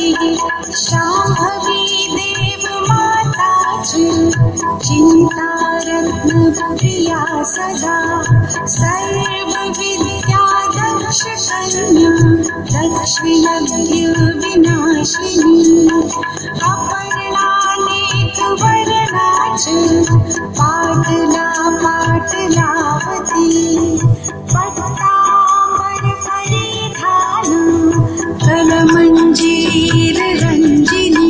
शाम्भवी देव माताची चिंता रत्न प्रिया सदा सर्व विद्या दक्ष कन्या दक्ष यज्ञ विनाशिनी अपर्णानेक वर्णाच पाटला पाटलावती पट्टांबर परिधान कलमंजीर रंजिनी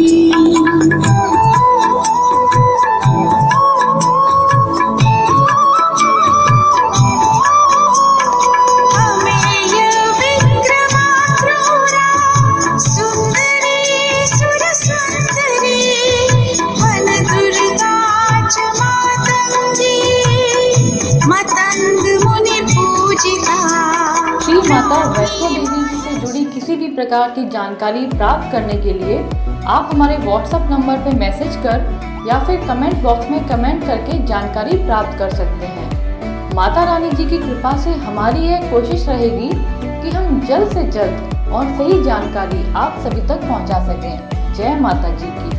माता वैष्णो देवी जी से जुड़ी किसी भी प्रकार की जानकारी प्राप्त करने के लिए आप हमारे व्हाट्सएप नंबर पर मैसेज कर या फिर कमेंट बॉक्स में कमेंट करके जानकारी प्राप्त कर सकते हैं। माता रानी जी की कृपा से हमारी यह कोशिश रहेगी कि हम जल्द से जल्द और सही जानकारी आप सभी तक पहुंचा सकें। जय माता जी की।